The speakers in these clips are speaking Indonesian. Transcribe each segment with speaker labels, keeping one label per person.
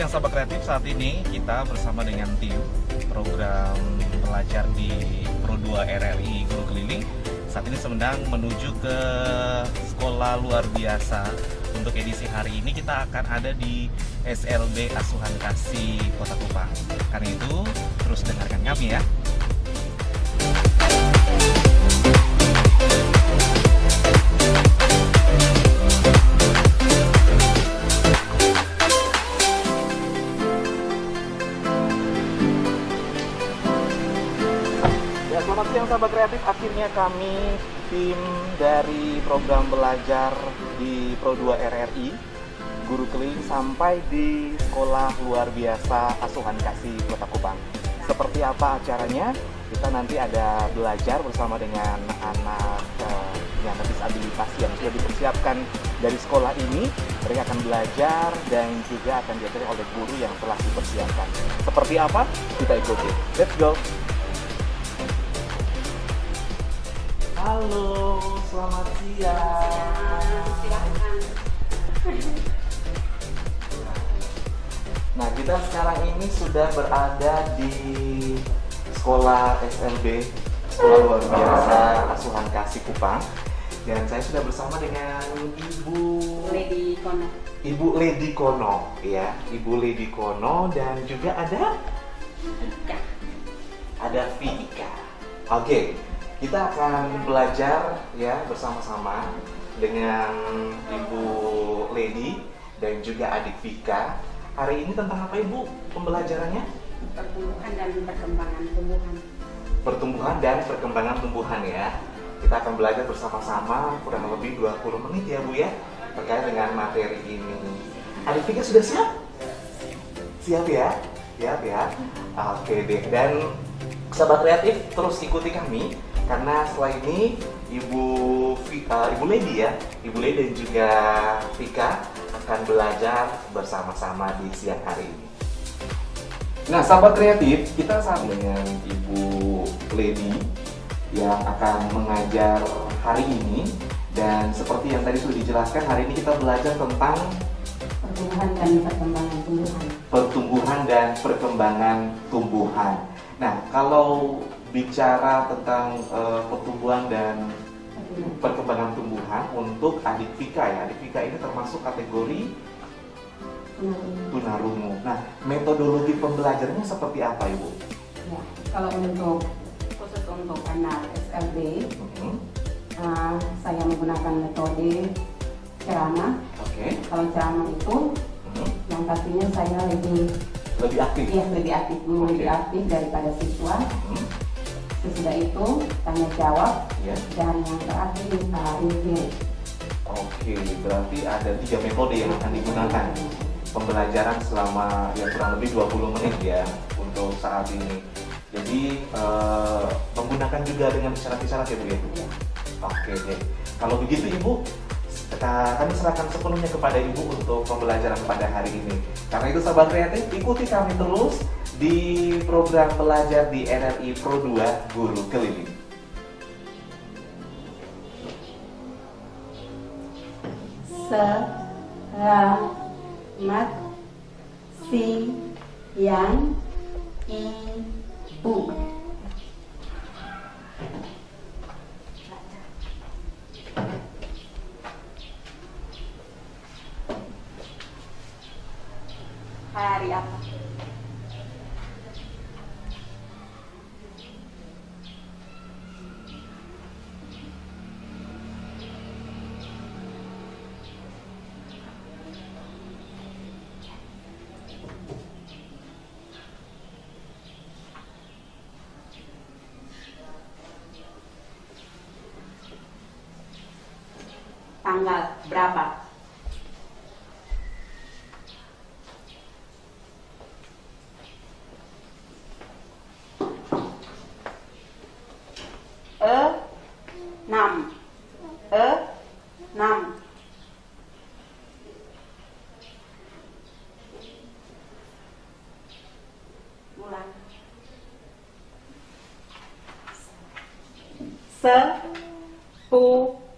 Speaker 1: siang sahabat kreatif, saat ini kita bersama dengan tim program pelajar di Pro2 RRI Guru Keliling. Saat ini sedang menuju ke sekolah luar biasa. Untuk edisi hari ini kita akan ada di SLB Asuhan Kasih Kota Kupang. Karena itu terus dengarkan kami ya. Selamat siang sahabat kreatif, akhirnya kami tim dari program belajar di Pro2 RRI Guru Keliling sampai di sekolah luar biasa Asuhan Kasih Kota Kupang. Seperti apa acaranya? Kita nanti ada belajar bersama dengan anak penyandang disabilitas yang sudah dipersiapkan dari sekolah ini. Mereka akan belajar dan juga akan diajari oleh guru yang telah dipersiapkan. Seperti apa? Kita ikuti. Let's go! Halo, selamat siang.
Speaker 2: Silakan.
Speaker 1: Nah, kita sekarang ini sudah berada di sekolah SLB, Sekolah Luar Biasa Asuhan Kasih Kupang. Dan saya sudah bersama dengan Ibu
Speaker 2: Lady Kono.
Speaker 1: Ibu Lady Kono, ya, Ibu Lady Kono, dan juga ada Vika. Oke. Kita akan belajar ya bersama-sama dengan Ibu Lady dan juga adik Vika. Hari ini tentang apa Ibu pembelajarannya?
Speaker 2: Pertumbuhan dan perkembangan tumbuhan.
Speaker 1: Pertumbuhan dan perkembangan tumbuhan ya. Kita akan belajar bersama-sama kurang lebih 20 menit ya Bu ya, terkait dengan materi ini. Adik Vika sudah siap? Siap ya? Siap ya? Oke deh. Dan sahabat kreatif terus ikuti kami. Karena setelah ini Ibu Lady ya, Ibu Lady dan juga Vika akan belajar bersama-sama di siang hari ini. Nah, sahabat kreatif, kita sama dengan Ibu Lady yang akan mengajar hari ini. Dan seperti yang tadi sudah dijelaskan, hari ini kita belajar tentang
Speaker 2: Pertumbuhan dan perkembangan tumbuhan.
Speaker 1: Pertumbuhan dan perkembangan tumbuhan. Nah, kalau bicara tentang pertumbuhan dan perkembangan tumbuhan untuk adik Vika ya. Adik Vika ini termasuk kategori tunarungu. Nah, metodologi pembelajarannya seperti apa Ibu?
Speaker 2: Ya, kalau khusus untuk anak SLB, saya menggunakan metode ceramah.
Speaker 1: Oke.
Speaker 2: Kalau ceramah itu, yang pastinya saya lebih
Speaker 1: aktif.
Speaker 2: Iya, lebih aktif daripada siswa. Sesudah itu tanya jawab dan yang terakhir review. Oke,
Speaker 1: berarti ada 3 metode yang akan digunakan pembelajaran selama ya kurang lebih 20 menit ya untuk saat ini. Jadi menggunakan juga dengan syarat-syarat ya Bu ya?
Speaker 2: Ya.
Speaker 1: Oke deh. Kalau begitu Ibu, kami serahkan sepenuhnya kepada Ibu untuk pembelajaran pada hari ini. Karena itu sahabat kreatif, ikuti kami terus di program belajar di RRI Pro2 Guru Keliling.
Speaker 2: Selamat siang Ibu. Hari apa? Tanggal berapa? Enam. Mulai. Sepuluh.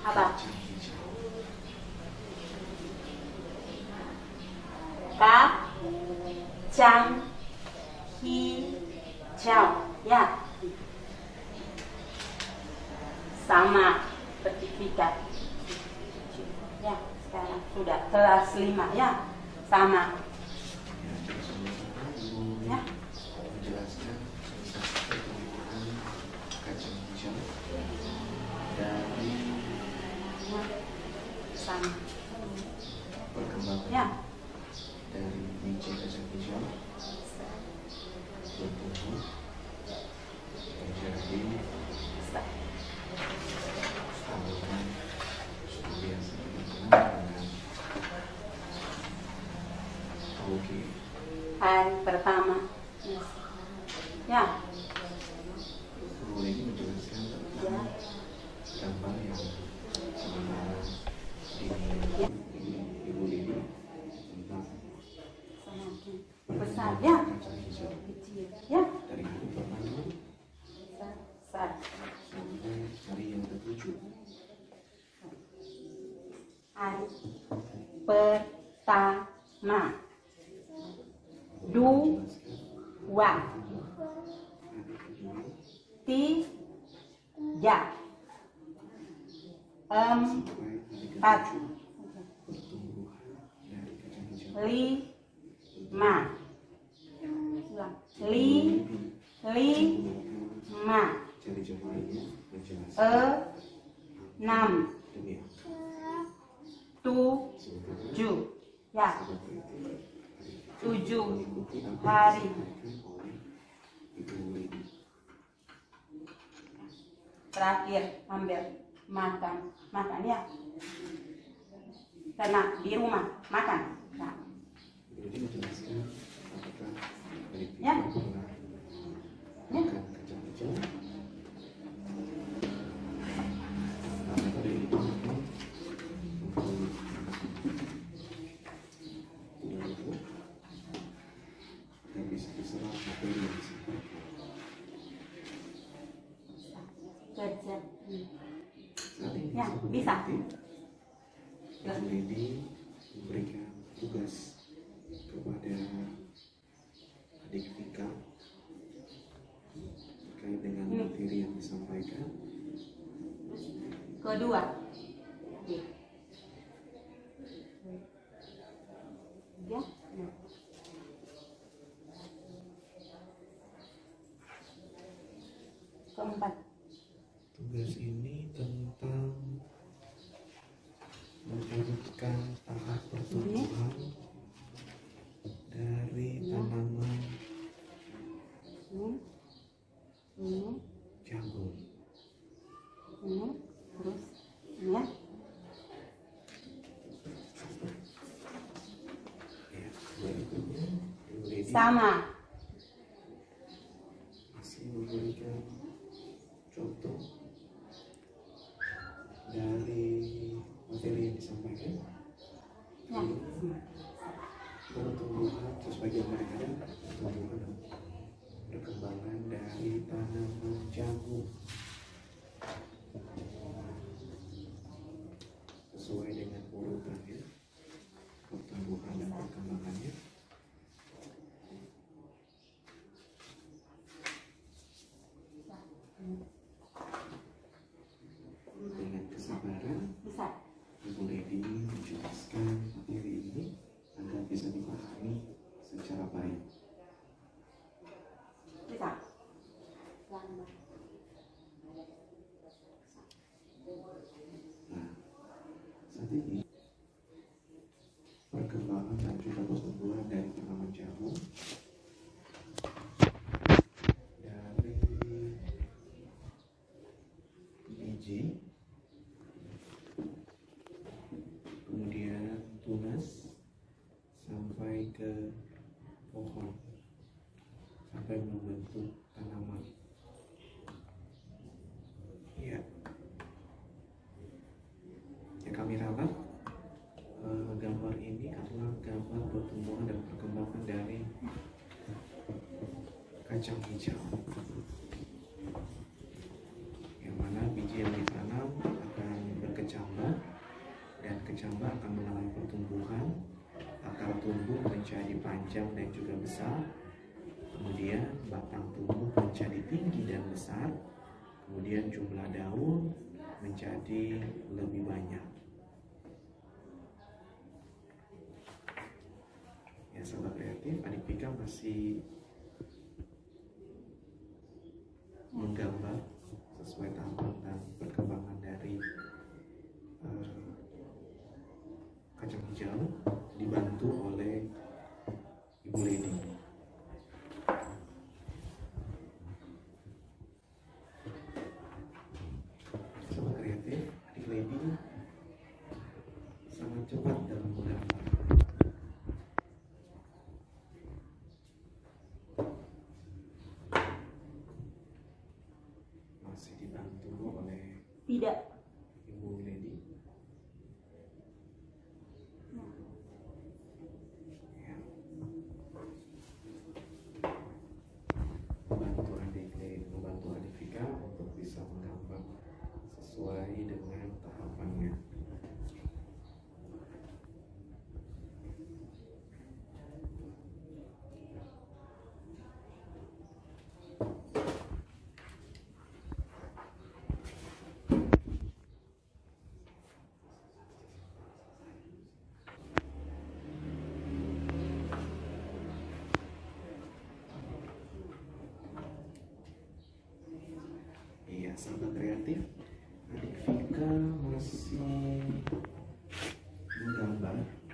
Speaker 2: Apa? Kacang hijau. Ya. Sama sertifikat. Ya, sekarang sudah kelas 5 ya. Sama. Ya.
Speaker 3: Menjelaskan tentang pertumbuhan kacang hijau dari
Speaker 2: Sama.
Speaker 3: perkembangan
Speaker 2: Ya.
Speaker 3: dari biji kacang hijau bertumbuh menjadi tanaman sudah biasa kita kenal dengan toge.
Speaker 2: Hari pertama. Ya.
Speaker 3: Guru ini menjelaskan tentang gambar yang sementara
Speaker 2: Ya.
Speaker 3: Ibu Lili tentang
Speaker 2: Semakin besar ya.
Speaker 3: kacang hijau
Speaker 2: Kecil. Ya.
Speaker 3: dari hari pertama
Speaker 2: Besar.
Speaker 3: sampai hari yang ketujuh.
Speaker 2: Hari pertama. Dua. Tiga. Empat. Lima. Lima.
Speaker 3: Jari-jarinya menjelaskan
Speaker 2: Enam.
Speaker 3: demi apa.
Speaker 2: Tujuh. Ya. Tujuh
Speaker 3: Mengikuti apa yang
Speaker 2: hari.
Speaker 3: disampaikan oleh Ibu Lili.
Speaker 2: Terakhir ambil makan ya. Karena di rumah makan. Nah,
Speaker 3: Ibu Lili menjelaskan apakah Lili
Speaker 2: Ya.
Speaker 3: pernah
Speaker 2: Ya.
Speaker 3: makan kacang hijau. Apakah Lili memakai untuk tidak lupa dan bisa diserap materi yang disampaikan.
Speaker 2: kerja.
Speaker 3: Saat ini
Speaker 2: Ya,
Speaker 3: sahabat
Speaker 2: bisa.
Speaker 3: Ibu Lili memberikan tugas kepada adik Vika terkait dengan materi yang disampaikan.
Speaker 2: Kedua. Ya. Keempat.
Speaker 3: Tugas ini tentang menyebutkan tahap pertumbuhan dari tanaman jagung.
Speaker 2: Terus ya.
Speaker 3: Ya, berikutnya Ibu Lili
Speaker 2: Sama.
Speaker 3: masih memberikan contoh dari materi yang disampaikan.
Speaker 2: Ya.
Speaker 3: Pertumbuhan sebagai mereka pertumbuhan perkembangan dari tanaman jagung sesuai dengan urutannya pertumbuhan dan perkembangannya. Dengan kesabaran
Speaker 2: Bisa.
Speaker 3: Ibu Lady menjelaskan materi ini agar bisa dipahami secara baik.
Speaker 2: Bisa.
Speaker 3: Nah, saat ini perkembangan dan juga pertumbuhan dari tanaman jagung dari biji, kemudian tunas sampai ke pohon, sampai membentuk tanaman. Ya, yang kami rawat gambar ini adalah gambar pertumbuhan dan perkembangan dari kacang hijau, yang mana biji yang ditanam akan berkecamuk kecambah akan mengalami pertumbuhan, akar tumbuh menjadi panjang dan juga besar, kemudian batang tumbuh menjadi tinggi dan besar, kemudian jumlah daun menjadi lebih banyak. Ya, sahabat kreatif, adik Vika masih menggambar sesuai tahapan dan perkembangan dari kacang hijau, dibantu oleh Ibu Lady. Sobat kreatif, adik Lady sangat cepat dalam menggambar. Masih dibantu oleh
Speaker 2: Tidak.
Speaker 3: Ibu Lady. Ya. Membantu adik Vika untuk bisa menggambar sesuai dengan tahapannya. Iya, sahabat kreatif, adik Vika masih menggambar.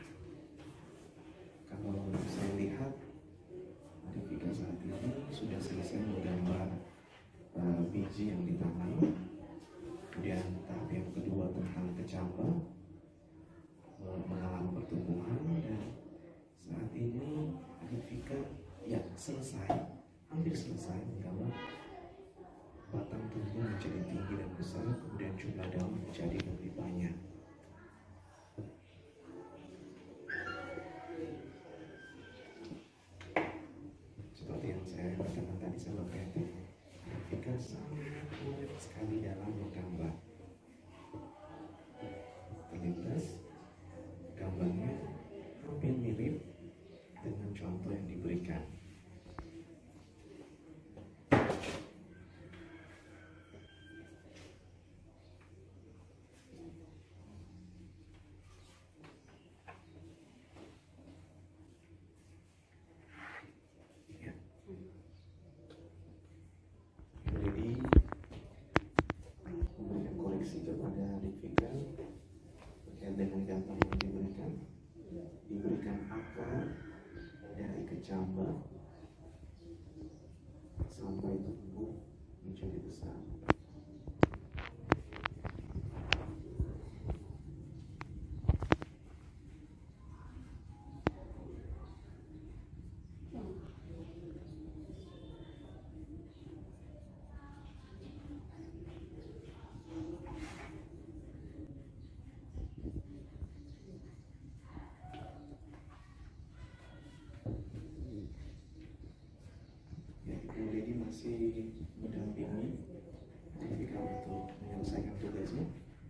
Speaker 3: Kalau saya lihat, adik Vika saat ini sudah selesai menggambar biji yang ditanam. Kemudian tahap yang kedua tentang kecambah mengalami pertumbuhan, dan saat ini adik Vika ya selesai, hampir selesai menggambar batang tumbuh menjadi tinggi dan besar, kemudian jumlah daun menjadi lebih banyak. Seperti yang saya katakan tadi, sahabat kreatif, Vika sangat mudah sekali dalam menggambar. Terlintas gambarnya hampir mirip dengan contoh yang diberikan. Jadi memberikan koreksi kepada adik Vika terkait dengan gambar yang diberikan akar dari kecambah sampai tumbuh menjadi besar. Masih mendampingi Vika untuk menyelesaikan tugasnya.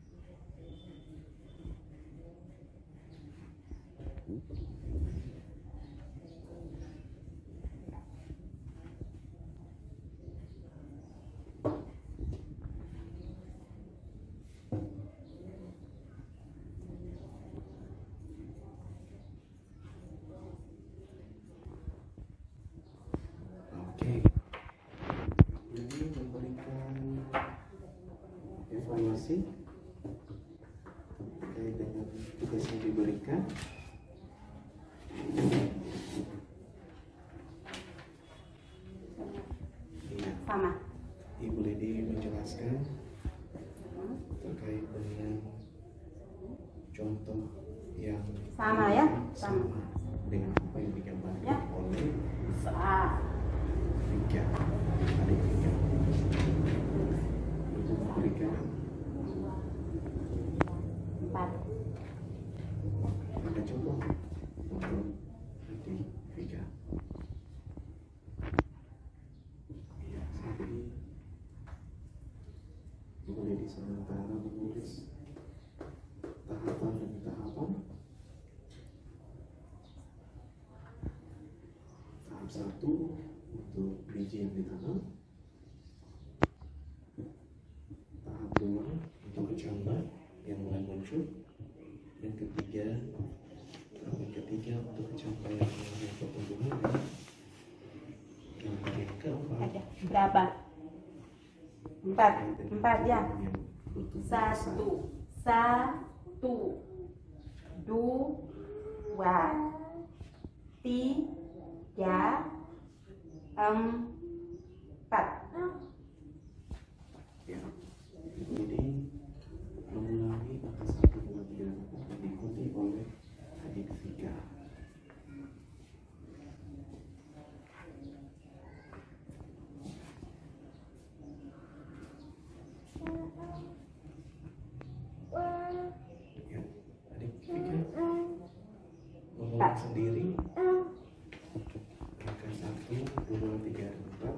Speaker 3: Oke. Jadi memberikan evaluasi terkait dengan tugas yang diberikan. Iya.
Speaker 2: Sama.
Speaker 3: Ibu Lady menjelaskan terkait dengan contoh yang
Speaker 2: Sama ya?
Speaker 3: sama dengan apa yang digambarkan
Speaker 2: Ya.
Speaker 3: oleh
Speaker 2: Vika.
Speaker 3: adik Vika. Ibu memberikan
Speaker 2: 4.
Speaker 3: ada contoh untuk adik Vika. Ya, saat ini Ibu Lady sementara menulis tahapan demi tahapan kelima yang mulai muncul, yang ketiga untuk pencapaian pertumbuhan, dan yang keempat
Speaker 2: Berapa? Empat ya. Satu, dua, tiga, empat.
Speaker 3: ya. Jadi mengulangi angka 1, 2, 3, 4 diikuti oleh adik Vika. Ya, adik Vika mengulang sendiri angka 1, 2, 3, 4.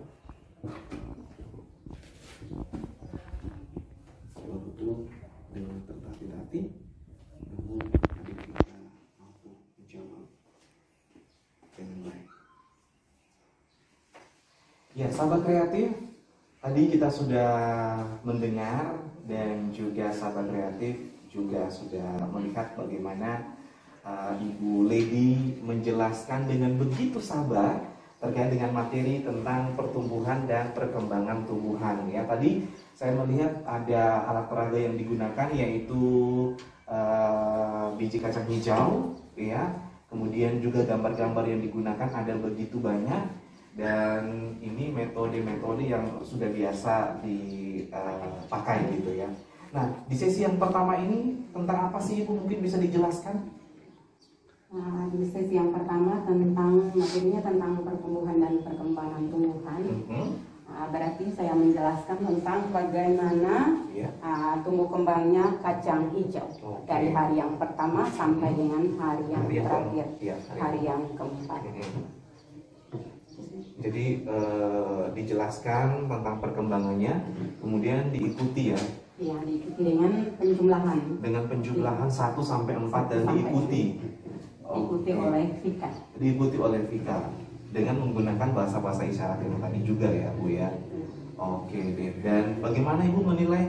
Speaker 3: Betul dengan tertatih-tatih, namun adik kita mampu menjawab dengan baik.
Speaker 1: Ya, sahabat kreatif, tadi kita sudah mendengar dan juga sahabat kreatif juga sudah melihat bagaimana Ibu Lady menjelaskan dengan begitu sabar terkait dengan materi tentang pertumbuhan dan perkembangan tumbuhan. Ya, tadi saya melihat ada alat peraga yang digunakan yaitu biji kacang hijau, ya. Kemudian juga gambar-gambar yang digunakan ada begitu banyak, dan ini metode-metode yang sudah biasa dipakai gitu ya. Nah, di sesi yang pertama ini tentang apa sih Ibu, mungkin bisa dijelaskan?
Speaker 2: Nah, di sesi yang pertama materinya tentang pertumbuhan dan perkembangan tumbuhan. Berarti saya menjelaskan tentang bagaimana tumbuh kembangnya kacang hijau dari hari yang pertama sampai dengan hari yang terakhir, hari yang keempat.
Speaker 1: Jadi dijelaskan tentang perkembangannya, kemudian diikuti ya.
Speaker 2: Iya, diikuti dengan penjumlahan.
Speaker 1: Dengan penjumlahan 1 sampai 4 dan diikuti.
Speaker 2: Diikuti oleh Vika.
Speaker 1: Diikuti oleh Vika dengan menggunakan bahasa-bahasa isyarat yang tadi juga ya, Bu ya. Oke deh. Dan bagaimana Ibu menilai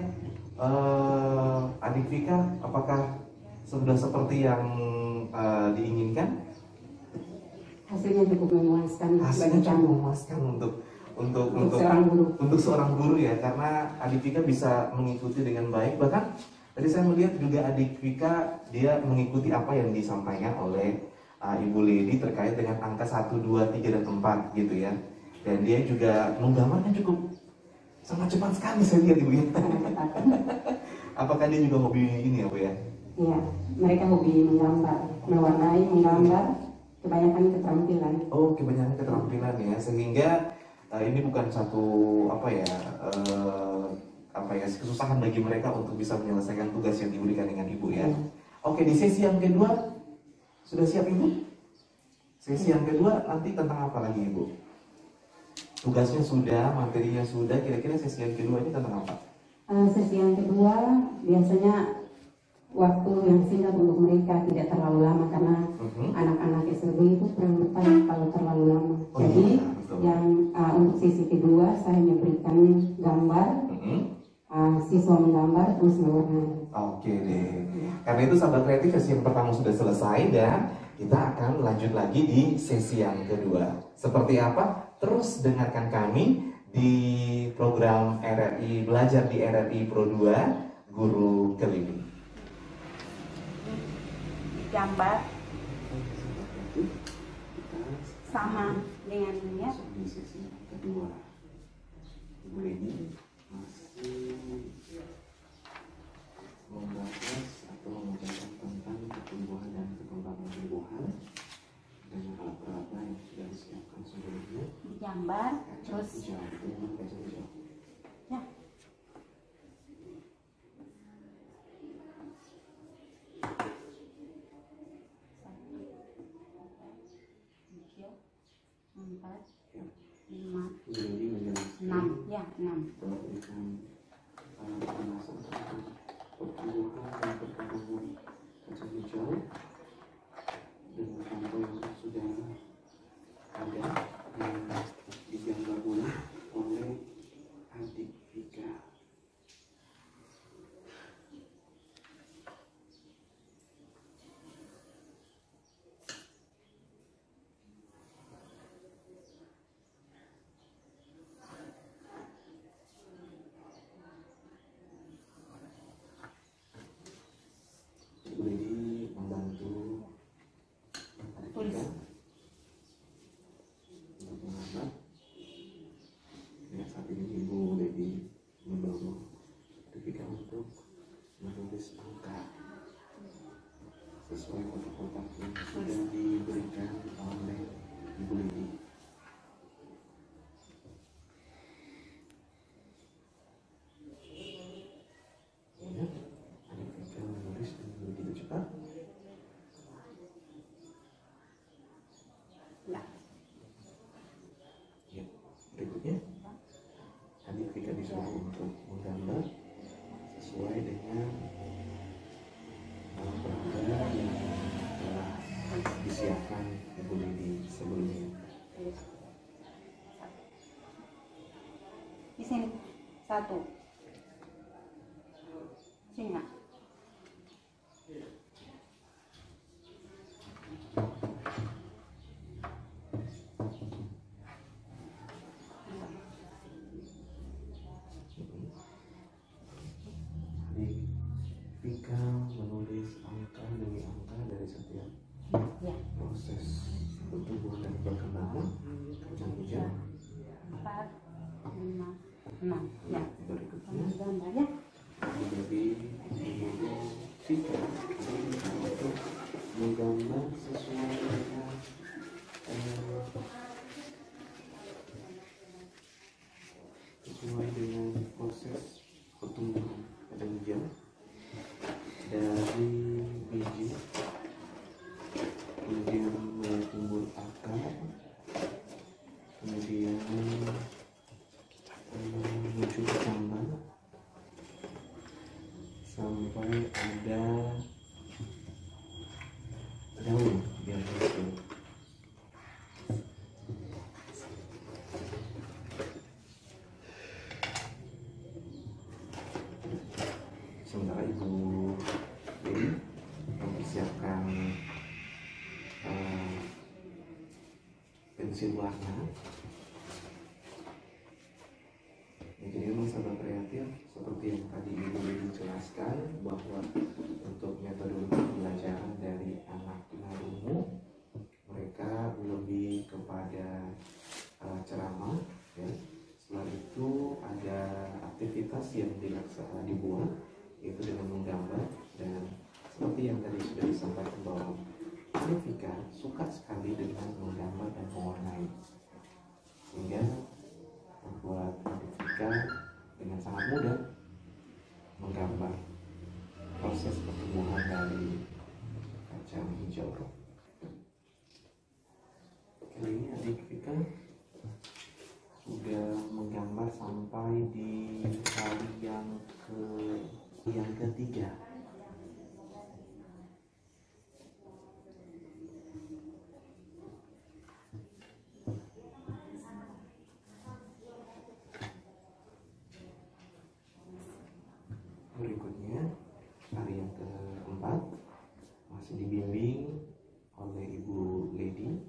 Speaker 1: adik Vika, apakah sudah seperti yang diinginkan?
Speaker 2: Hasilnya cukup memuaskan.
Speaker 1: Hasilnya cukup memuaskan untuk seorang guru ya, karena adik Vika bisa mengikuti dengan baik. Bahkan tadi saya melihat juga adik Vika dia mengikuti apa yang disampaikan oleh Ibu Lady terkait dengan angka 1, 2, 3, dan 4 gitu ya. Dan dia juga menggambarnya cukup sangat cepat sekali saya lihat Ibu ya. Apakah dia juga hobi ini ya Bu ya?
Speaker 2: Iya, mereka hobi menggambar, mewarnai, menggambar, kebanyakan keterampilan.
Speaker 1: Oh, kebanyakan keterampilan ya, sehingga ini bukan satu kesusahan bagi mereka untuk bisa menyelesaikan tugas yang diberikan dengan Ibu ya. Oke, di sesi yang kedua sudah siap Ibu? Sesi yang kedua nanti tentang apa lagi Ibu? Tugasnya sudah, materinya sudah, kira-kira sesi yang kedua ini tentang apa?
Speaker 2: Sesi yang kedua biasanya waktu yang singkat untuk mereka, tidak terlalu lama karena anak-anak SLB itu kurang betah kalau terlalu lama. Jadi untuk sesi kedua saya memberikan gambar, siswa menggambar terus mewarnai.
Speaker 1: Oke deh. Karena itu sahabat kreatif, sesi yang pertama sudah selesai dan kita akan lanjut lagi di sesi yang kedua. Seperti apa? Terus dengarkan kami di program RRI Belajar di RRI Pro 2 Guru Keliling.
Speaker 2: Gambar sama dengan ini ya.
Speaker 3: Di sesi kedua, Ibu Lady masih membahas atau mengajarkan tentang pertumbuhan dan perkembangan tumbuhan dengan alat-alat yang sudah disiapkan sebelumnya.
Speaker 2: Gambar terus
Speaker 3: Hijau, dengan kacang hijau.
Speaker 2: ya. Empat, lima,
Speaker 3: Jadi menjelaskan
Speaker 2: 6 ya 6.
Speaker 3: memberikan pemanasan tentang pertumbuhan dan perkembangan kacang hijau dengan contoh yang sudah ada yang digambar ulang oleh sesuai kotak-kotak yang sudah diberikan oleh Ibu Lidi. Ya, adik Vika menulis dengan begitu cepat. Ya, berikutnya adik Vika disuruh untuk menggambar sesuai dengan perangkat yang telah disiapkan Ibu Lidi sebelumnya.
Speaker 2: Di sini satu, singa.
Speaker 3: Adik Vika menulis angka demi angka dari setiap
Speaker 2: Ya.
Speaker 3: proses pertumbuhan dan perkembangan kacang hijau.
Speaker 2: 4, 5, 6. Ya.
Speaker 3: Berikutnya
Speaker 2: Gambar ya.
Speaker 3: jadi Ibu Vika untuk menggambar sesuai dengan proses pertumbuhan kacang hijau dari biji, kemudian tumbuh akar, kemudian muncul kecambah sampai ada daun yang muncul. Sementara Ibu ini mempersiapkan pensil warna. Ya, jadi memang sahabat kreatif seperti yang tadi Ibu Lidi jelaskan bahwa untuk metode pembelajaran dari anak tunarungu mereka lebih kepada ceramah ya. Setelah itu ada aktivitas yang dibuat yaitu dengan menggambar, dan seperti yang tadi sudah disampaikan bahwa adik Vika suka sekali dengan menggambar dan mewarnai, sehingga membuat adik Vika dengan sangat mudah menggambar proses pertumbuhan dari kacang hijau. Kali ini adik Vika sudah menggambar sampai di kali yang ketiga. Berikutnya kali yang keempat masih dibimbing oleh Ibu Lidi.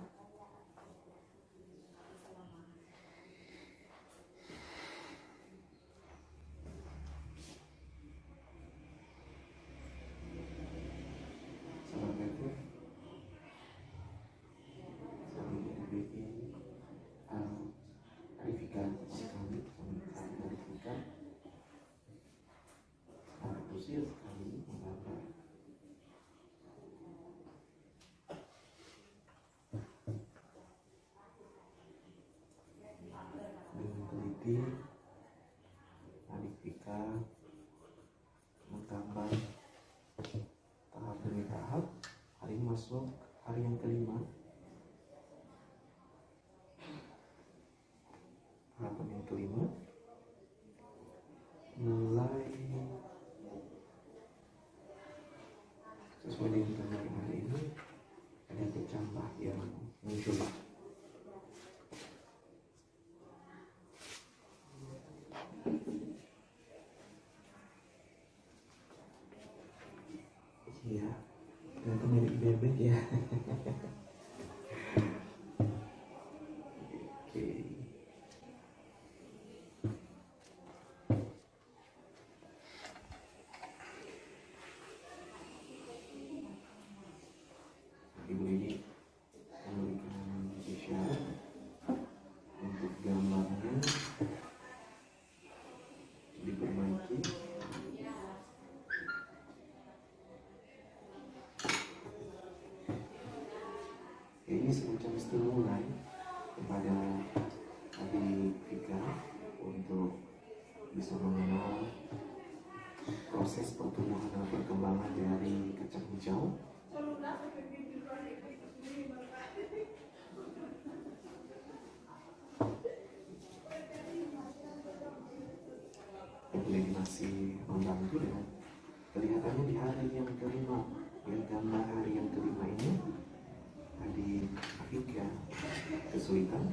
Speaker 3: Dengan teliti adik Vika menggambar tahap demi tahap. Hari ini masuk hari yang kelima. Tahapan yang kelima mulai sesuai dengan gambar hari ini ada kecambah yang muncul. Iya, ternyata mirip bebek ya. Oke. Ibu ini memberikan isyarat untuk gambarnya diperbaiki. dimulai kepada adik Vika untuk bisa mengenal proses pertumbuhan dan perkembangan dari kacang hijau. Lady masih membantu dengan kelihatannya di hari yang kelima, ya, gambar hari yang kelima ini adik Vika kesulitan.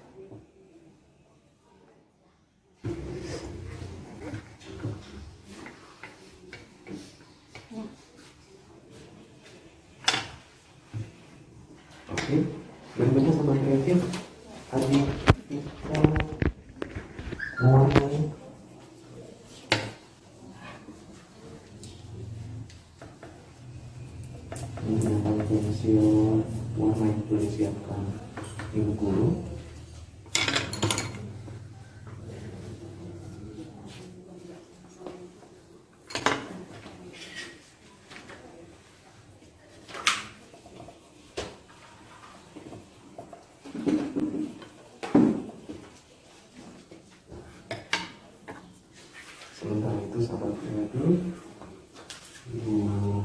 Speaker 3: Oke, benar-benar sama kreatif adik Vika mewarnai menggunakan pensil warna yang sudah disiapkan di guru. Sementara itu sahabat kreatif, Ibu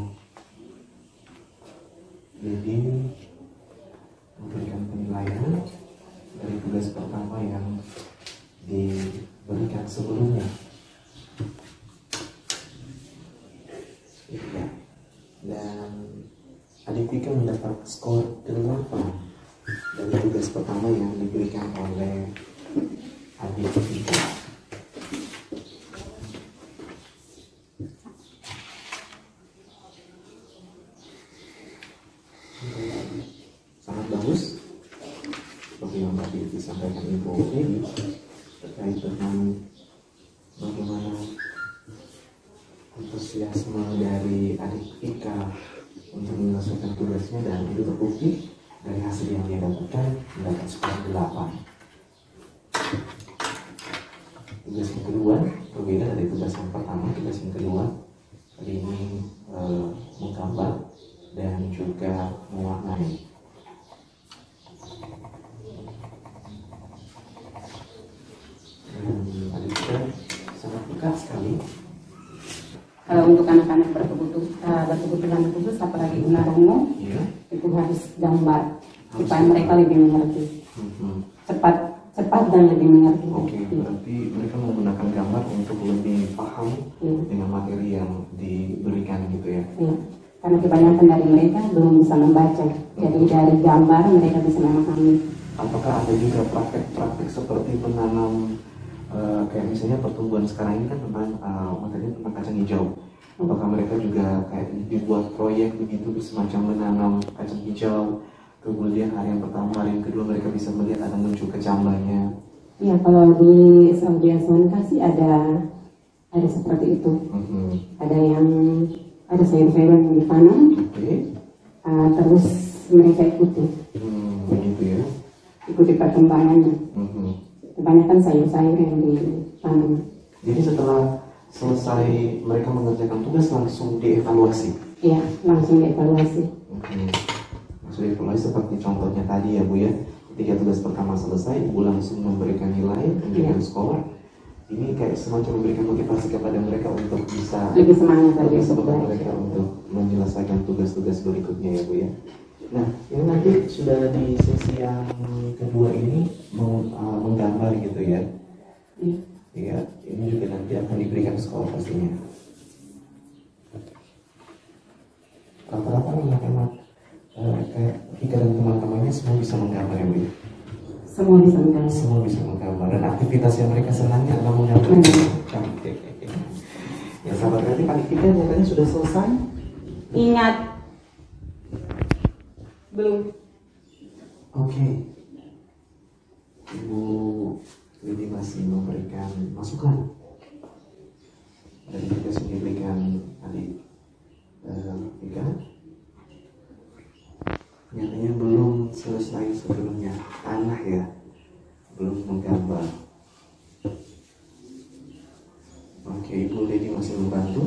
Speaker 3: Lady memberikan penilaian dari tugas pertama yang diberikan sebelumnya. Ya. Dan adik Vika mendapat skor 8 dari tugas pertama yang diberikan oleh adik Vika. Sangat bagus seperti yang tadi disampaikan Ibu Lady terkait dengan bagaimana antusiasme dari adik Vika untuk menyelesaikan tugasnya, dan itu terbukti dari hasil yang dia dapatkan, mendapat skor 8. Tugas yang kedua berbeda dari tugas yang pertama. Tugas yang kedua kali ini menggambar dan juga mewarnai. Adik kita sangat dekat sekali.
Speaker 2: Kalau untuk anak-anak berkebutuhan khusus, apalagi tunarungu, itu harus gambar supaya mereka lebih mengerti, cepat dan lebih mengerti.
Speaker 3: Oke, berarti mereka menggunakan gambar untuk lebih paham dengan materi yang diberikan gitu ya.
Speaker 2: Iya. Karena kebanyakan dari mereka belum bisa membaca, jadi dari gambar mereka bisa memahami.
Speaker 3: Apakah ada juga praktek-praktek seperti menanam kayak misalnya pertumbuhan sekarang ini kan tentang materinya tentang kacang hijau? Apakah mereka juga kayak dibuat proyek begitu semacam menanam kacang hijau, kemudian hari yang pertama, hari yang kedua mereka bisa melihat ada muncul kecambahnya?
Speaker 2: Iya, kalau di Saudi Arabia sih ada seperti itu. Ada sayur-sayuran yang ditanam, terus mereka ikuti.
Speaker 3: Begitu ya?
Speaker 2: Ikuti perkembangannya. Kebanyakan sayur-sayur yang ditanam.
Speaker 3: Jadi setelah selesai mereka mengerjakan tugas langsung dievaluasi? Iya,
Speaker 2: langsung dievaluasi.
Speaker 3: Langsung dievaluasi seperti contohnya tadi ya Bu ya. Ketika tugas pertama selesai, Ibu langsung memberikan nilai, memberikan skor. Ini kayak semacam memberikan motivasi kepada mereka untuk bisa
Speaker 2: lebih semangat
Speaker 3: mereka untuk menyelesaikan tugas-tugas berikutnya ya Bu ya. Nah, ini nanti sudah di sesi yang kedua ini menggambar gitu ya. Iya, ini juga nanti akan diberikan skor pastinya. Rata-rata anak-anak kayak Vika dan teman-temannya semua bisa menggambar ya Bu ya?
Speaker 2: Semua bisa menggambar.
Speaker 3: Semua bisa menggambar, dan aktivitas yang mereka senangnya adalah menggambar. Ya sahabat kreatif, adik Vika nyatanya sudah selesai.
Speaker 2: Ingat, belum.
Speaker 3: Oke. Ibu Lady masih memberikan masukan dari tugas yang diberikan adik Vika. Nyatanya belum selesai sebelumnya tanah ya, belum menggambar. Oke, Ibu Lady masih membantu.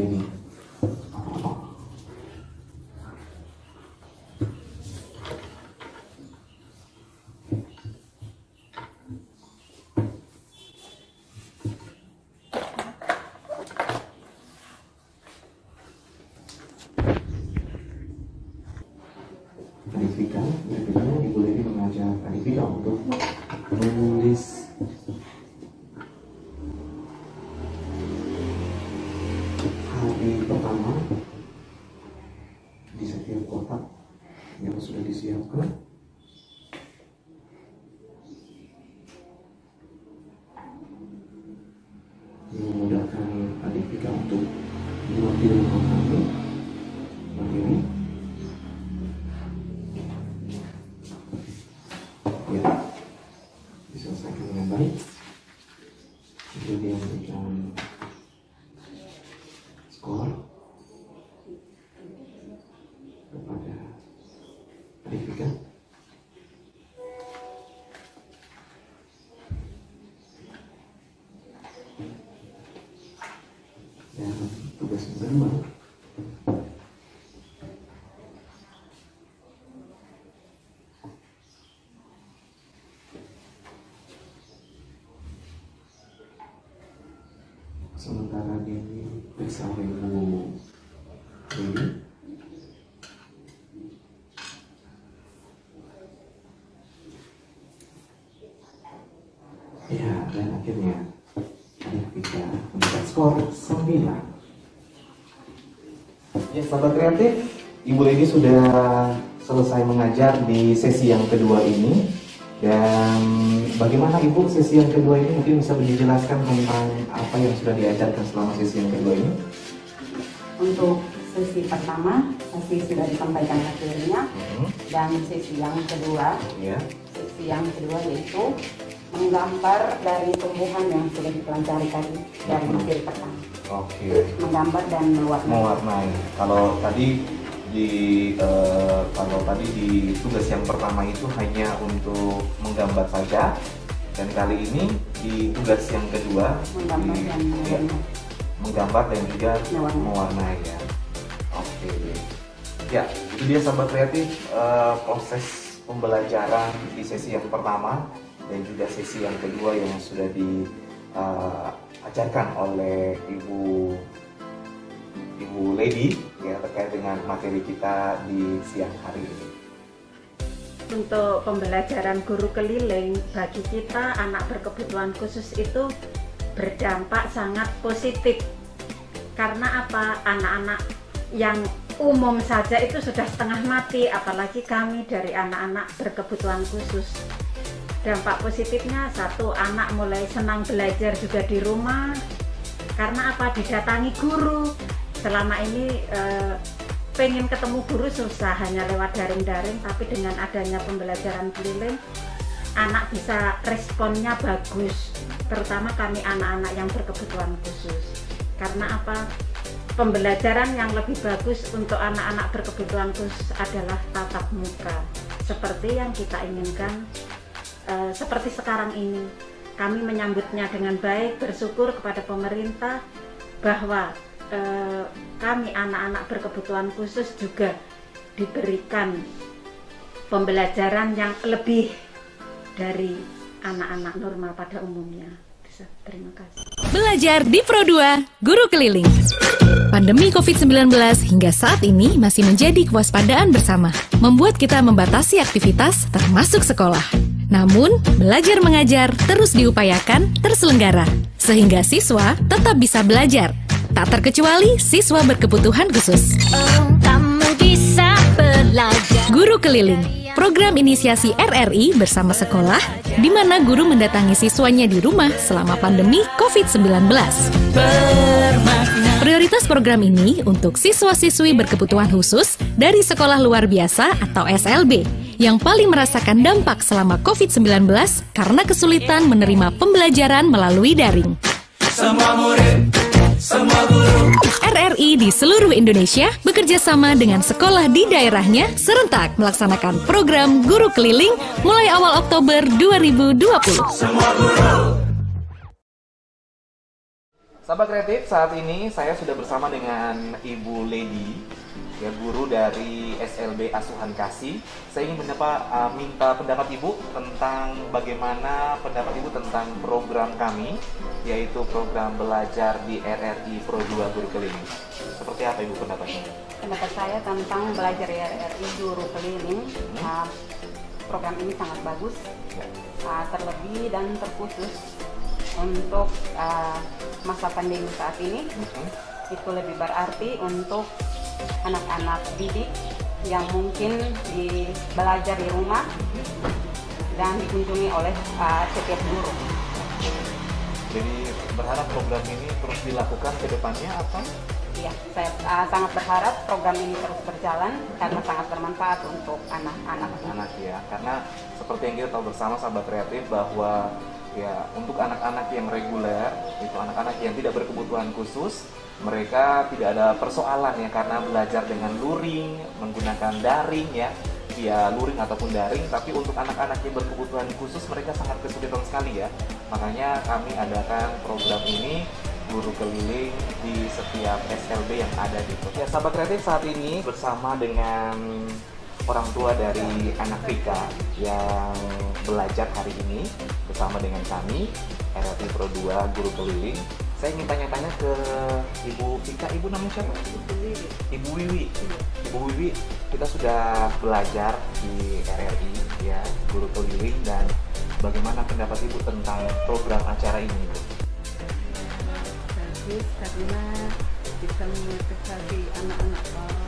Speaker 3: ini. Adifika, Ibu Lady mengajar Adifika untuk menulis hari pertama di setiap kotak yang sudah disiapkan. Memudahkan Adifika untuk mengambil materi ya, diselesaikan dengan baik. Kemudian memberikan skor kepada Adifika. Dan tugas menggambar. Sementara diperiksa oleh Ibu Lady. Ya, dan akhirnya Adifika mendapat skor 9. Ya, sahabat kreatif, Ibu Lady sudah selesai mengajar di sesi yang kedua ini. Dan bagaimana Ibu sesi yang kedua ini, mungkin bisa dijelaskan tentang apa yang sudah diajarkan selama sesi yang kedua ini?
Speaker 2: Untuk sesi pertama masih sudah disampaikan materinya, dan sesi yang kedua, sesi yang kedua yaitu menggambar dari tumbuhan yang sudah dipelajari tadi dari materi pertama.
Speaker 1: Oke.
Speaker 2: Menggambar dan
Speaker 1: mewarnai. Kalau tadi di tugas yang pertama itu hanya untuk menggambar saja, dan kali ini di tugas yang kedua menggambar dan juga mewarnai ya. Oke. Ya, itu dia sahabat kreatif proses pembelajaran di sesi yang pertama dan juga sesi yang kedua yang sudah diajarkan oleh Ibu Lady ya, terkait dengan materi kita di siang hari ini.
Speaker 4: Untuk pembelajaran guru keliling bagi kita anak berkebutuhan khusus itu berdampak sangat positif. Karena apa? Anak-anak yang umum saja itu sudah setengah mati, apalagi kami dari anak-anak berkebutuhan khusus. Dampak positifnya, satu, anak mulai senang belajar juga di rumah. Karena apa? Didatangi guru. Selama ini pengen ketemu guru susah, hanya lewat daring-daring, tapi dengan adanya pembelajaran keliling, anak bisa responnya bagus, terutama kami anak-anak yang berkebutuhan khusus. Karena apa? Pembelajaran yang lebih bagus untuk anak-anak berkebutuhan khusus adalah tatap muka, seperti yang kita inginkan. Seperti sekarang ini, kami menyambutnya dengan baik, bersyukur kepada pemerintah bahwa kami anak-anak berkebutuhan khusus juga diberikan pembelajaran yang lebih dari anak-anak normal pada umumnya. Terima kasih.
Speaker 5: Belajar di Pro2 Guru Keliling. Pandemi COVID-19 hingga saat ini masih menjadi kewaspadaan bersama, membuat kita membatasi aktivitas termasuk sekolah. Namun, belajar mengajar terus diupayakan terselenggara, sehingga siswa tetap bisa belajar. Tak terkecuali siswa berkebutuhan khusus.
Speaker 6: Kamu bisa belajar.
Speaker 5: Guru Keliling, program inisiasi RRI bersama sekolah, di mana guru mendatangi siswanya di rumah selama pandemi COVID-19. Prioritas program ini untuk siswa-siswi berkebutuhan khusus dari sekolah luar biasa atau SLB, yang paling merasakan dampak selama COVID-19 karena kesulitan menerima pembelajaran melalui daring.
Speaker 6: Semua murid, semua guru.
Speaker 5: RRI di seluruh Indonesia bekerja sama dengan sekolah di daerahnya serentak melaksanakan program Guru Keliling mulai awal Oktober 2020.
Speaker 6: Semua guru.
Speaker 1: Sahabat kreatif, saat ini saya sudah bersama dengan Ibu Lady, ya, guru dari SLB Asuhan Kasih. Saya ingin minta pendapat Ibu tentang bagaimana pendapat Ibu tentang program kami, yaitu program belajar di RRI Pro 2 Guru Keliling. Seperti apa Ibu pendapatnya?
Speaker 2: Pendapat saya tentang belajar di RRI Guru Keliling, program ini sangat bagus, terlebih dan terkhusus untuk masa pandemi saat ini. Itu lebih berarti untuk anak-anak didik yang mungkin belajar di rumah dan dikunjungi oleh setiap guru.
Speaker 1: Jadi berharap program ini terus dilakukan ke depannya apa?
Speaker 2: Iya, saya sangat berharap program ini terus berjalan karena sangat bermanfaat untuk anak-anak.
Speaker 1: Ya, karena seperti yang kita tahu bersama sahabat kreatif bahwa ya untuk anak-anak yang reguler, itu anak-anak yang tidak berkebutuhan khusus, mereka tidak ada persoalan ya karena belajar dengan luring, menggunakan daring ya, via luring ataupun daring. Tapi untuk anak-anak yang berkebutuhan khusus mereka sangat kesulitan sekali ya. Makanya kami adakan program ini Guru Keliling di setiap SLB yang ada di Kota. Ya, sahabat kreatif, saat ini bersama dengan orang tua dari anak Vika yang belajar hari ini bersama dengan kami RRI Pro 2 Guru Keliling. Saya ingin tanya-tanya ke Ibu Vika. Ibu namanya siapa? Ibu Wiwi. Ibu Wiwi, kita sudah belajar di RRI ya Guru Keliling, dan bagaimana pendapat Ibu tentang program acara ini, Ibu?
Speaker 7: Bagus, karena bisa memotivasi anak-anak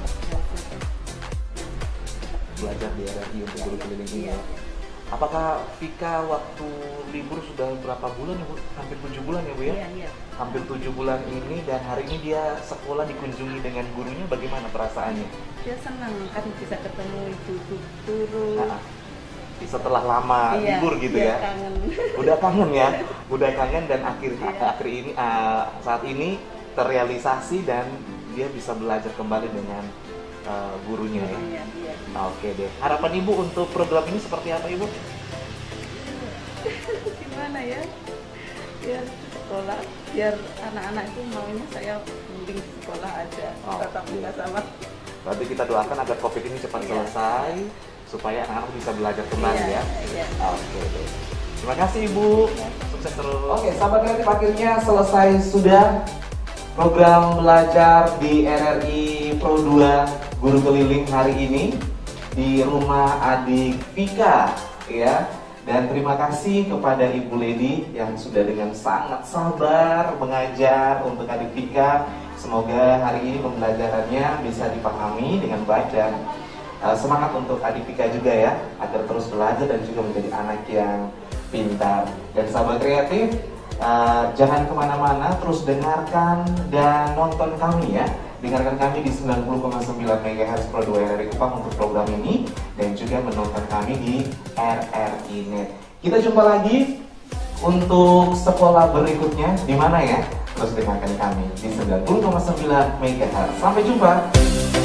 Speaker 1: belajar di RRI untuk Guru Keliling ini. Apakah Vika waktu libur sudah berapa bulan ya Bu? Hampir 7 bulan ya Bu ya?
Speaker 7: Iya.
Speaker 1: Hampir 7 bulan ini, dan hari ini dia sekolah dikunjungi dengan gurunya. Bagaimana perasaannya?
Speaker 7: Dia senang kan bisa ketemu ibu guru.
Speaker 1: Setelah lama libur gitu ya?
Speaker 7: Kangen.
Speaker 1: Udah kangen ya? Udah kangen, dan akhir ini saat ini terrealisasi dan dia bisa belajar kembali dengan gurunya ya.
Speaker 7: Iya.
Speaker 1: Oke deh. Harapan Ibu untuk program ini seperti apa Ibu?
Speaker 7: Gimana ya? Biar sekolah, biar anak-anak itu maunya saya mending sekolah aja, tetap nggak sama.
Speaker 1: Berarti kita doakan agar COVID ini cepat selesai supaya anak-anak bisa belajar kembali ya. Oke deh. Terima kasih Ibu. Sukses terus. Oke, sahabat kreatif, akhirnya selesai sudah program belajar di RRI Pro 2 Guru Keliling hari ini di rumah adik Vika ya. Dan terima kasih kepada Ibu Lady yang sudah dengan sangat sabar mengajar untuk adik Vika. Semoga hari ini pembelajarannya bisa dipahami dengan baik, dan semangat untuk adik Vika juga ya, agar terus belajar dan juga menjadi anak yang pintar. Dan sahabat kreatif, jangan kemana-mana, terus dengarkan dan nonton kami ya. Dengarkan kami di 90,9 MHz Pro 2 RRI Kupang untuk program ini, dan juga menonton kami di RRI Net. Kita jumpa lagi untuk sekolah berikutnya di mana ya? Terus dengarkan kami di 90,9 MHz. Sampai jumpa.